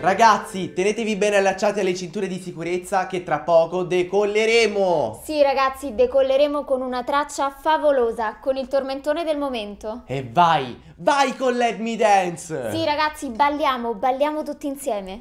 Ragazzi, tenetevi bene allacciati alle cinture di sicurezza che tra poco decolleremo! Sì ragazzi, decolleremo con una traccia favolosa, con il tormentone del momento. E vai, vai con Let Me Dance! Sì ragazzi, balliamo tutti insieme.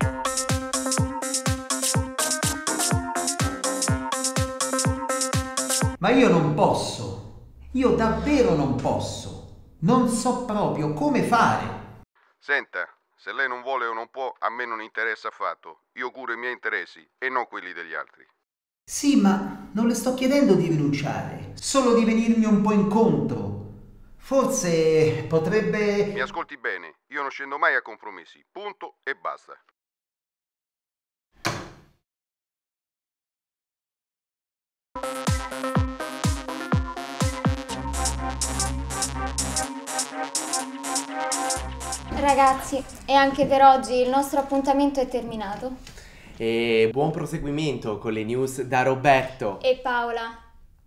Ma io non posso, io davvero non posso, non so proprio come fare. Senta, se lei non vuole o non può, a me non interessa affatto. Io curo i miei interessi e non quelli degli altri. Sì, ma non le sto chiedendo di rinunciare, solo di venirmi un po' incontro. Forse potrebbe... Mi ascolti bene, io non scendo mai a compromessi, punto e basta. Ragazzi, e anche per oggi il nostro appuntamento è terminato. E buon proseguimento con le news da Roberto E Paola.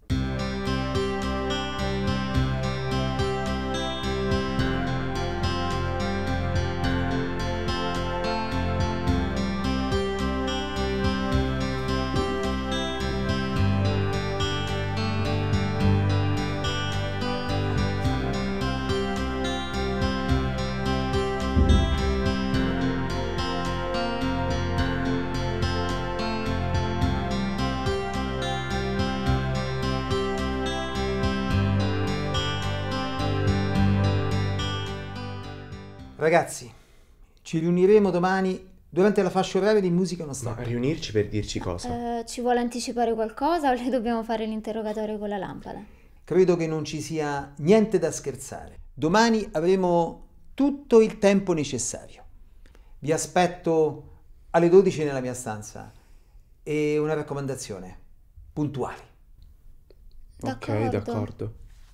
Ragazzi, ci riuniremo domani durante la fascia oraria di musica non Ma stop. riunirci per dirci cosa? Ci vuole anticipare qualcosa o le dobbiamo fare l'interrogatorio con la lampada? Credo che non ci sia niente da scherzare. Domani avremo tutto il tempo necessario. Vi aspetto alle 12 nella mia stanza. E una raccomandazione: puntuali. Ok, d'accordo.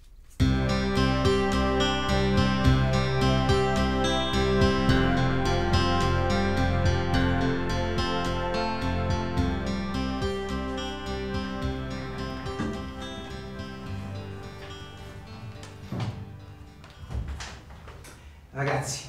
Ragazzi,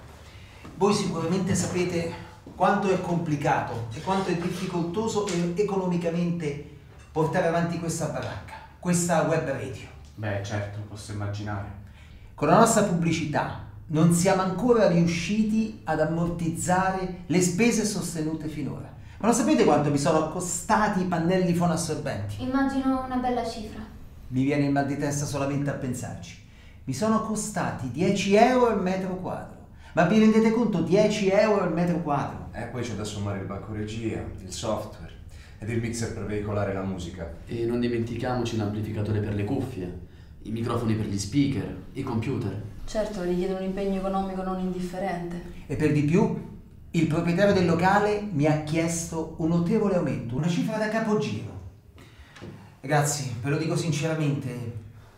voi sicuramente sapete quanto è complicato e quanto è difficoltoso economicamente portare avanti questa baracca, questa web radio. Beh, certo, posso immaginare. Con la nostra pubblicità non siamo ancora riusciti ad ammortizzare le spese sostenute finora. Ma lo sapete quanto mi sono costati i pannelli fonoassorbenti? Immagino una bella cifra. Mi viene il mal di testa solamente a pensarci. Mi sono costati 10 euro al metro quadro. Ma vi rendete conto? 10 euro al metro quadro. Poi c'è da sommare il banco regia, il software ed il mixer per veicolare la musica. E non dimentichiamoci l'amplificatore per le cuffie, i microfoni per gli speaker, i computer. Certo, richiede un impegno economico non indifferente. E per di più, il proprietario del locale mi ha chiesto un notevole aumento, una cifra da capogiro. Ragazzi, ve lo dico sinceramente,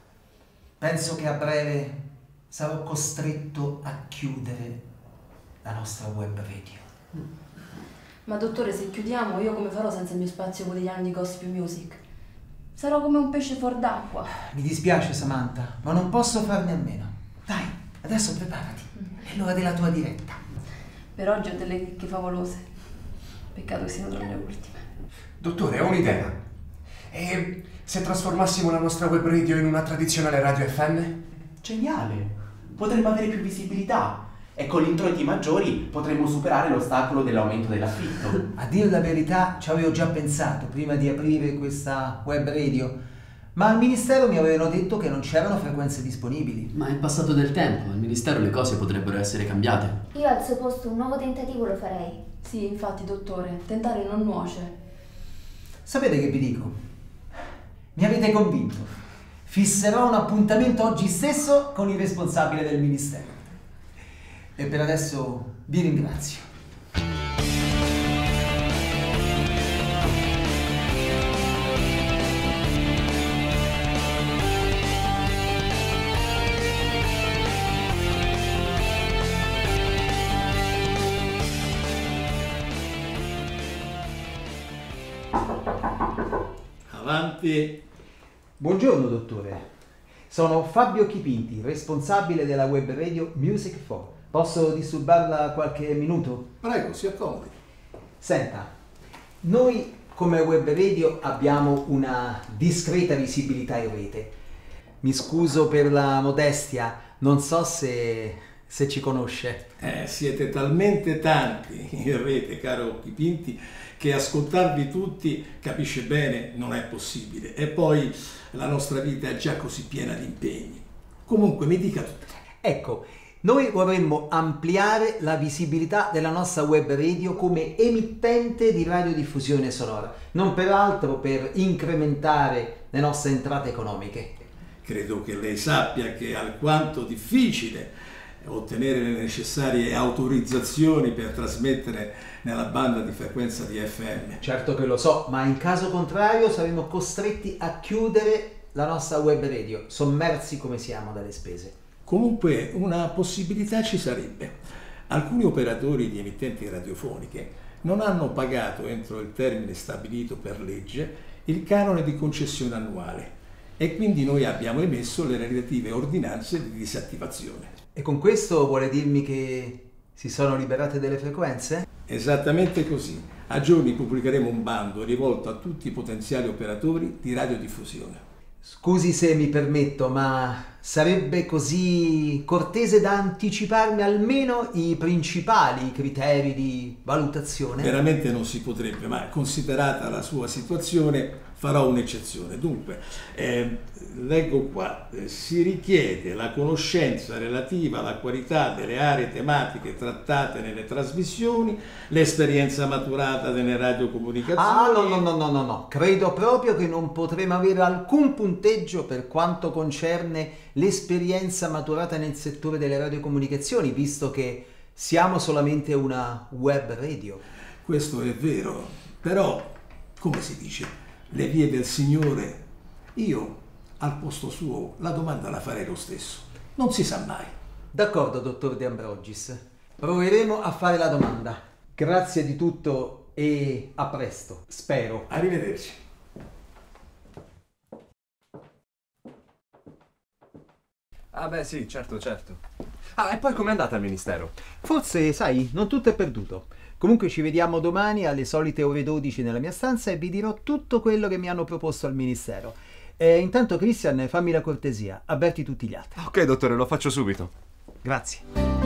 penso che a breve sarò costretto a chiudere la nostra web radio. Ma dottore, se chiudiamo, io come farò senza il mio spazio quotidiano di Gossip Music? Sarò come un pesce fuor d'acqua. Mi dispiace Samantha, ma non posso farne a meno. Dai, adesso preparati, è l'ora della tua diretta. Per oggi ho delle chicche favolose. Peccato che siano tra le ultime. Dottore, ho un'idea. E se trasformassimo la nostra web radio in una tradizionale radio FM? Geniale! Potremmo avere più visibilità e con gli introiti maggiori potremmo superare l'ostacolo dell'aumento dell'affitto. A dire la verità, ci avevo già pensato prima di aprire questa web radio, ma al ministero mi avevano detto che non c'erano frequenze disponibili. Ma è passato del tempo, al ministero le cose potrebbero essere cambiate. Io al suo posto un nuovo tentativo lo farei. Sì, infatti, dottore, tentare non nuoce. Sapete che vi dico? Mi avete convinto. Fisserò un appuntamento oggi stesso con il responsabile del ministero. E per adesso vi ringrazio. Avanti. Buongiorno dottore, sono Fabio Chipinti, responsabile della web radio Music 4. Posso disturbarla qualche minuto? Prego, si accomodi. Senta, noi come web radio abbiamo una discreta visibilità in rete. Mi scuso per la modestia, non so se ci conosce. Siete talmente tanti in rete, caro Occhipinti, che ascoltarvi tutti, capisce bene, non è possibile. E poi la nostra vita è già così piena di impegni. Comunque, mi dica tutto. Ecco, noi vorremmo ampliare la visibilità della nostra web radio come emittente di radiodiffusione sonora, non peraltro per incrementare le nostre entrate economiche. Credo che lei sappia che è alquanto difficile ottenere le necessarie autorizzazioni per trasmettere nella banda di frequenza di FM. Certo che lo so, ma in caso contrario saremo costretti a chiudere la nostra web radio, sommersi come siamo dalle spese. Comunque una possibilità ci sarebbe. Alcuni operatori di emittenti radiofoniche non hanno pagato entro il termine stabilito per legge il canone di concessione annuale e quindi noi abbiamo emesso le relative ordinanze di disattivazione. E con questo vuole dirmi che si sono liberate delle frequenze? Esattamente così. A giorni pubblicheremo un bando rivolto a tutti i potenziali operatori di radiodiffusione. Scusi se mi permetto, ma sarebbe così cortese da anticiparmi almeno i principali criteri di valutazione? Veramente non si potrebbe, ma considerata la sua situazione farò un'eccezione. Dunque, leggo qua, si richiede la conoscenza relativa alla qualità delle aree tematiche trattate nelle trasmissioni, l'esperienza maturata nelle radiocomunicazioni. No, credo proprio che non potremo avere alcun punteggio per quanto concerne l'esperienza maturata nel settore delle radiocomunicazioni, visto che siamo solamente una web radio. Questo è vero, però, come si dice, le vie del Signore, io al posto suo la domanda la farei lo stesso. Non si sa mai. D'accordo, dottor De Ambrogis. Proveremo a fare la domanda. Grazie di tutto e a presto, spero. Arrivederci. Ah beh sì, certo. Ah, e poi com'è andata al ministero? Forse, sai, non tutto è perduto. Comunque ci vediamo domani alle solite ore 12 nella mia stanza e vi dirò tutto quello che mi hanno proposto al ministero. Intanto, Christian, fammi la cortesia, avverti tutti gli altri. Ok, dottore, lo faccio subito. Grazie.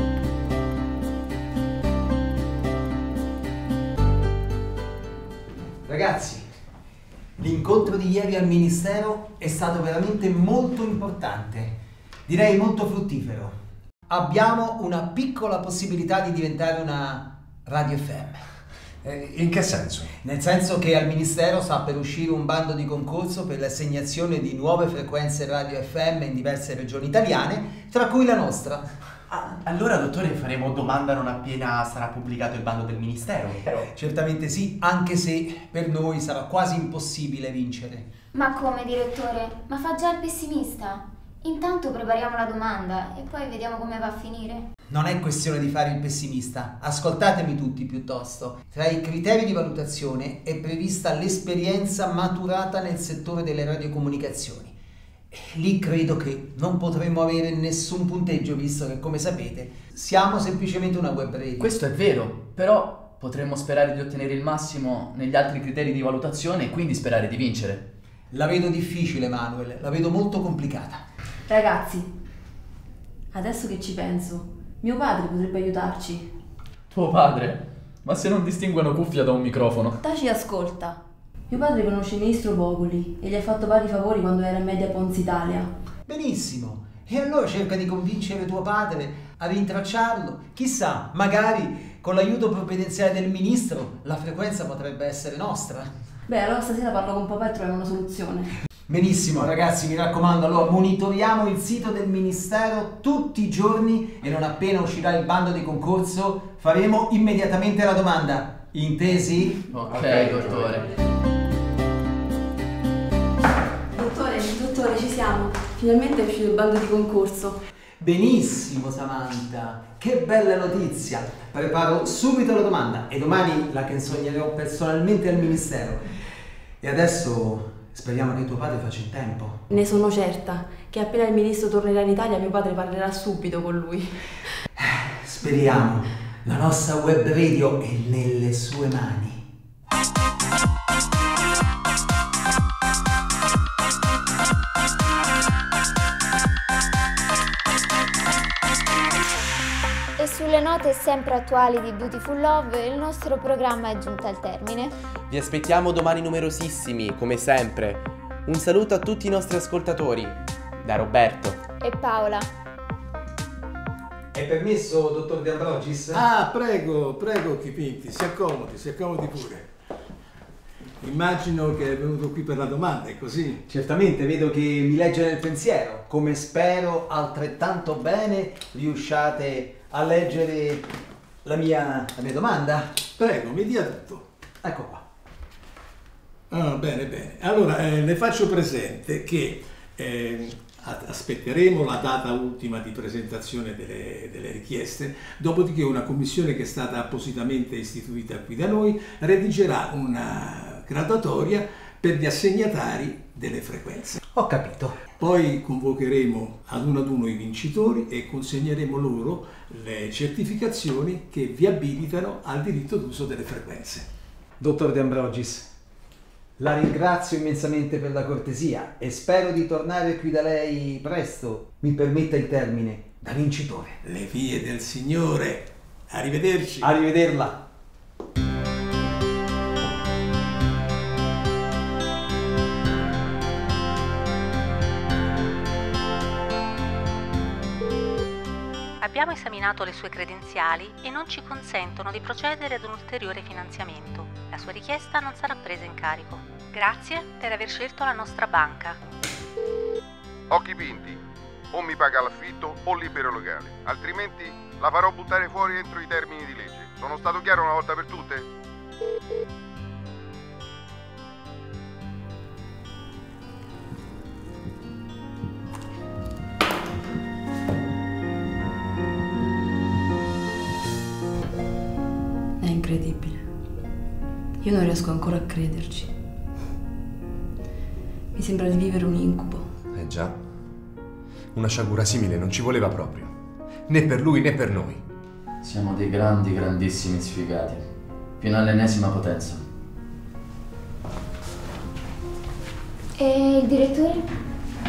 Ragazzi, l'incontro di ieri al ministero è stato veramente molto importante, direi molto fruttifero. Abbiamo una piccola possibilità di diventare una radio FM. In che senso? Nel senso che al Ministero sta per uscire un bando di concorso per l'assegnazione di nuove frequenze radio FM in diverse regioni italiane, tra cui la nostra. Allora, dottore, faremo domanda non appena sarà pubblicato il bando del Ministero? Certamente sì, anche se per noi sarà quasi impossibile vincere. Ma come, direttore? Ma fa già il pessimista? Intanto prepariamo la domanda e poi vediamo come va a finire. Non è questione di fare il pessimista, ascoltatemi tutti piuttosto. Tra i criteri di valutazione è prevista l'esperienza maturata nel settore delle radiocomunicazioni. Lì credo che non potremmo avere nessun punteggio, visto che, come sapete, siamo semplicemente una web radio. Questo è vero, però potremmo sperare di ottenere il massimo negli altri criteri di valutazione e quindi sperare di vincere. La vedo difficile, Manuel, la vedo molto complicata. Ragazzi, adesso che ci penso, mio padre potrebbe aiutarci. Tuo padre? Ma se non distinguono cuffia da un microfono? Taci ascolta. Mio padre conosce il ministro Bogoli e gli ha fatto vari favori quando era in Media Pons Italia. Benissimo, e allora cerca di convincere tuo padre a rintracciarlo. Chissà, magari con l'aiuto provvidenziale del ministro la frequenza potrebbe essere nostra. Beh, allora stasera parlo con papà e troviamo una soluzione. Benissimo ragazzi, mi raccomando, allora monitoriamo il sito del ministero tutti i giorni e non appena uscirà il bando di concorso faremo immediatamente la domanda. Intesi? Ok, dottore. Dottore, ci siamo. Finalmente è uscito il bando di concorso. Benissimo Samantha, che bella notizia. Preparo subito la domanda e domani la consegnerò personalmente al ministero. E adesso speriamo che tuo padre faccia in tempo. Ne sono certa che appena il ministro tornerà in Italia mio padre parlerà subito con lui. Speriamo. La nostra web radio è nelle sue mani. E sulle note sempre attuali di Beautiful Love, il nostro programma è giunto al termine. Vi aspettiamo domani numerosissimi, come sempre. Un saluto a tutti i nostri ascoltatori. Da Roberto. E Paola. È permesso, dottor De Ambrogis? Ah, prego, Chipinti, si accomodi pure. Immagino che è venuto qui per la domanda, è così? Certamente, vedo che mi legge nel pensiero. Come spero altrettanto bene riusciate a leggere la mia domanda. Prego, mi dia tutto. Ecco qua. Ah, bene. Allora, le faccio presente che aspetteremo la data ultima di presentazione delle richieste, dopodiché una commissione che è stata appositamente istituita qui da noi redigerà una graduatoria per gli assegnatari delle frequenze. Ho capito. Poi convocheremo ad uno i vincitori e consegneremo loro le certificazioni che vi abilitano al diritto d'uso delle frequenze. Dottor De Ambrogis, la ringrazio immensamente per la cortesia e spero di tornare qui da lei presto. Mi permetta il termine, da vincitore. Le vie del Signore. Arrivederci. Arrivederla. Abbiamo esaminato le sue credenziali e non ci consentono di procedere ad un ulteriore finanziamento. La sua richiesta non sarà presa in carico. Grazie per aver scelto la nostra banca. Occhi pinti, o mi paga l'affitto o libero locale, altrimenti la farò buttare fuori entro i termini di legge. Sono stato chiaro una volta per tutte? È incredibile. Io non riesco ancora a crederci. Mi sembra di vivere un incubo. Già. Una sciagura simile non ci voleva proprio. Né per lui né per noi. Siamo dei grandissimi sfigati. Fino all'ennesima potenza. E il direttore?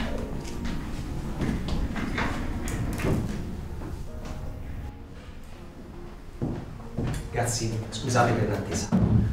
Ragazzi, scusate per l'attesa.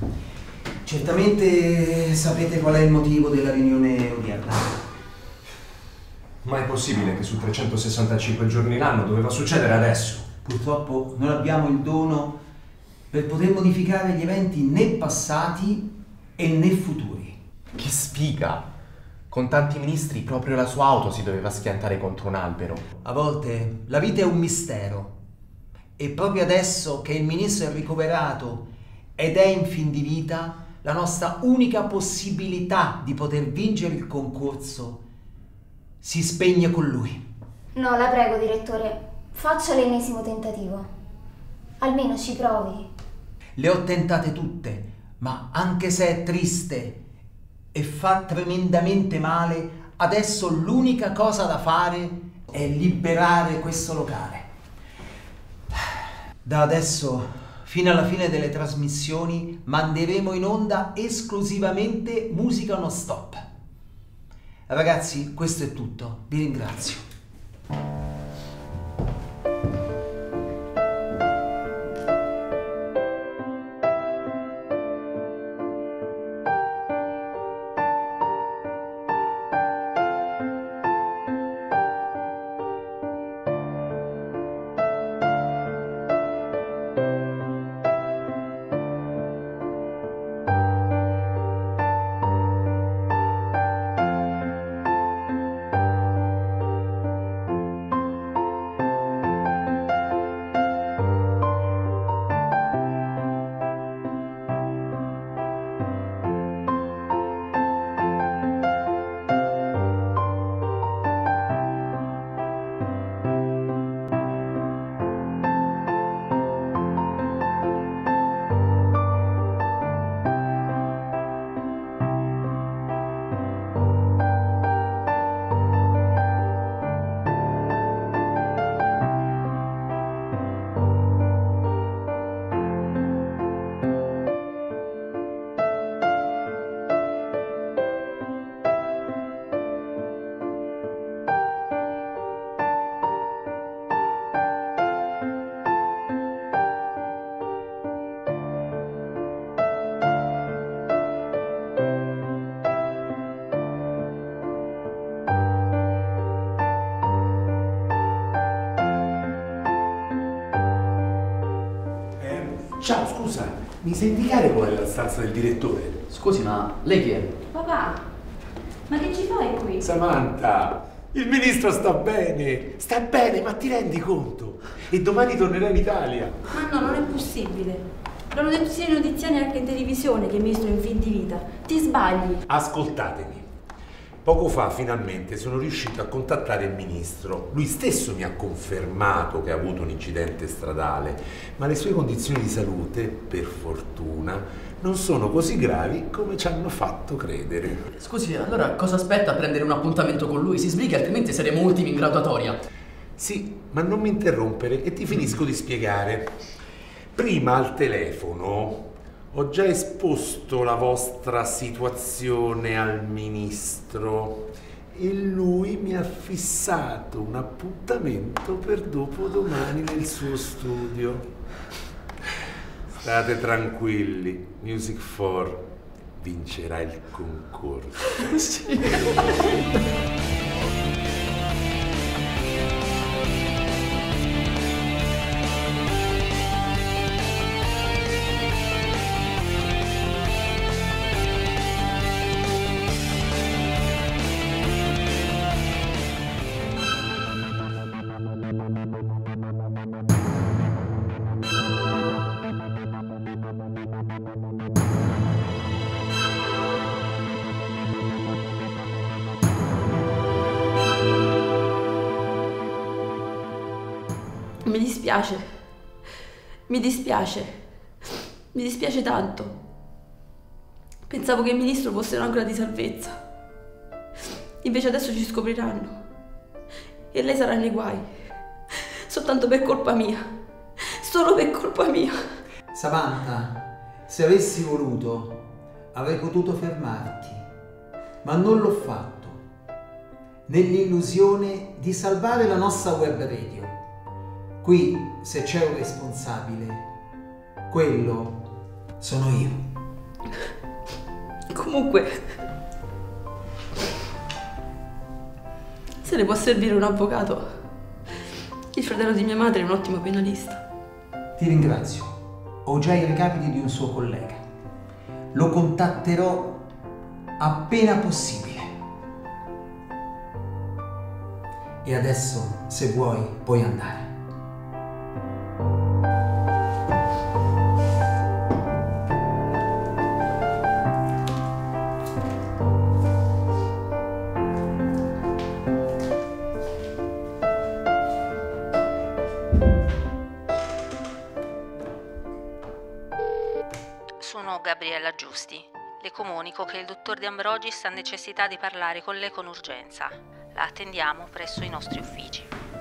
Certamente sapete qual è il motivo della riunione odierna. Ma è possibile che su 365 giorni l'anno doveva succedere adesso? Purtroppo non abbiamo il dono per poter modificare gli eventi né passati e né futuri. Che sfiga! Con tanti ministri proprio la sua auto si doveva schiantare contro un albero. A volte la vita è un mistero e proprio adesso che il ministro è ricoverato ed è in fin di vita, la nostra unica possibilità di poter vincere il concorso si spegne con lui. No, la prego, direttore, faccia l'ennesimo tentativo. Almeno ci provi. Le ho tentate tutte, ma anche se è triste e fa tremendamente male, adesso l'unica cosa da fare è liberare questo locale. Da adesso, fino alla fine delle trasmissioni, manderemo in onda esclusivamente musica non stop. Ragazzi, questo è tutto. Vi ringrazio. Ciao, scusa, mi sai indicare qual è la stanza del direttore? Scusi, ma lei chi è? Papà, ma che ci fai qui? Samantha, il ministro sta bene, ma ti rendi conto? E domani tornerà in Italia. Ma no, non è possibile. L'hanno detto sia nei notiziari anche in televisione che il ministro è in fin di vita. Ti sbagli. Ascoltatemi. Poco fa finalmente sono riuscito a contattare il ministro. Lui stesso mi ha confermato che ha avuto un incidente stradale, ma le sue condizioni di salute, per fortuna, non sono così gravi come ci hanno fatto credere. Scusi, allora cosa aspetta a prendere un appuntamento con lui? Si sbrighi, altrimenti saremo ultimi in graduatoria. Sì, ma non mi interrompere e ti finisco di spiegare. Prima al telefono ho già esposto la vostra situazione al ministro e lui mi ha fissato un appuntamento per dopodomani nel suo studio. State tranquilli, Music 4 vincerà il concorso. Sì. Mi dispiace tanto. Pensavo che il ministro fosse un'ancora di salvezza. Invece adesso ci scopriranno. E lei sarà nei guai. Soltanto per colpa mia. Solo per colpa mia. Samantha, se avessi voluto, avrei potuto fermarti, ma non l'ho fatto, nell'illusione di salvare la nostra web radio. Qui, se c'è un responsabile, quello sono io. Comunque, se ne può servire un avvocato. Il fratello di mia madre è un ottimo penalista. Ti ringrazio. Ho già i recapiti di un suo collega. Lo contatterò appena possibile. E adesso, se vuoi, puoi andare. Sono Gabriella Giusti. Le comunico che il dottor De Ambrogis ha necessità di parlare con lei con urgenza. La attendiamo presso i nostri uffici.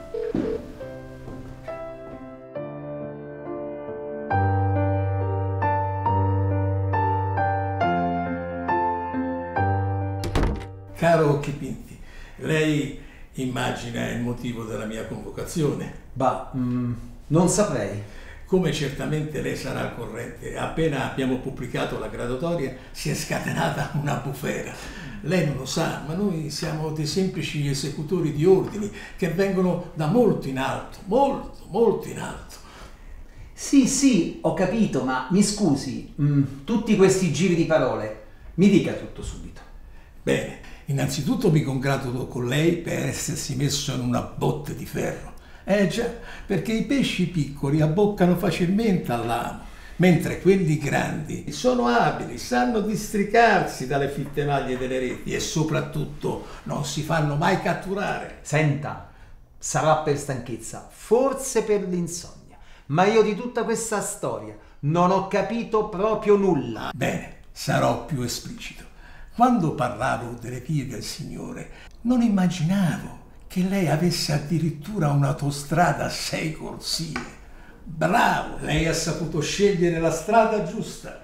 Caro Occhipinti, lei immagina il motivo della mia convocazione? Bah, non saprei. Come certamente lei sarà al corrente, appena abbiamo pubblicato la graduatoria si è scatenata una bufera. Lei non lo sa, ma noi siamo dei semplici esecutori di ordini che vengono da molto in alto, molto in alto. Sì, ho capito, ma mi scusi, tutti questi giri di parole, mi dica tutto subito. Bene, innanzitutto mi congratulo con lei per essersi messo in una botte di ferro. Già, perché i pesci piccoli abboccano facilmente all'amo, mentre quelli grandi sono abili, sanno districarsi dalle fitte maglie delle reti e soprattutto non si fanno mai catturare. Senta, sarà per stanchezza, forse per l'insonnia, ma io di tutta questa storia non ho capito proprio nulla. Bene, sarò più esplicito. Quando parlavo delle vie del Signore, non immaginavo che lei avesse addirittura un'autostrada a 6 corsie. Bravo, lei ha saputo scegliere la strada giusta.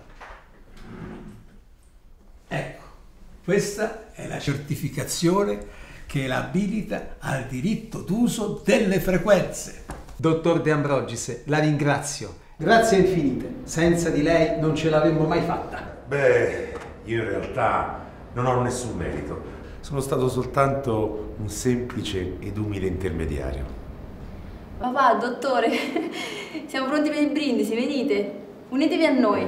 Ecco, questa è la certificazione che la abilita al diritto d'uso delle frequenze. Dottor De Ambrogis, la ringrazio. Grazie infinite. Senza di lei non ce l'avremmo mai fatta. Beh, io in realtà non ho nessun merito. Sono stato soltanto un semplice ed umile intermediario. Papà, dottore, siamo pronti per il brindisi, venite. Unitevi a noi.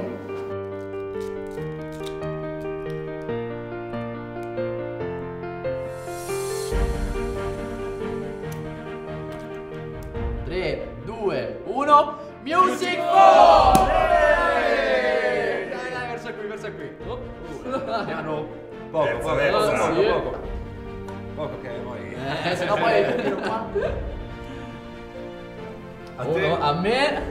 Tre, due, uno, Music for! Dai, verso qui. Piano. Poco che poi. Se no poi tiro qua. A te. A me.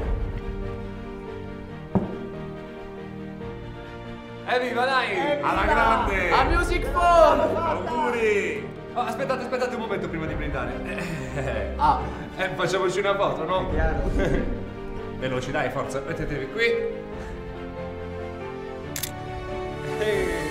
Evviva, dai! Alla grande! A Music for! Auguri! Oh, aspettate un momento prima di brindare. Facciamoci una foto, no? Chiaro. Veloci, dai, forza, mettetevi qui.